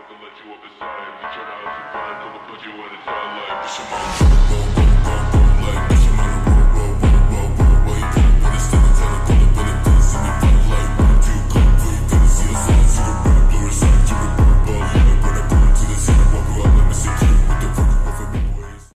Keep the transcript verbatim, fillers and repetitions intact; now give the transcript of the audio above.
can let you up inside. If you try to have some fun, I'm gonna put you in the twilight. Push 'em all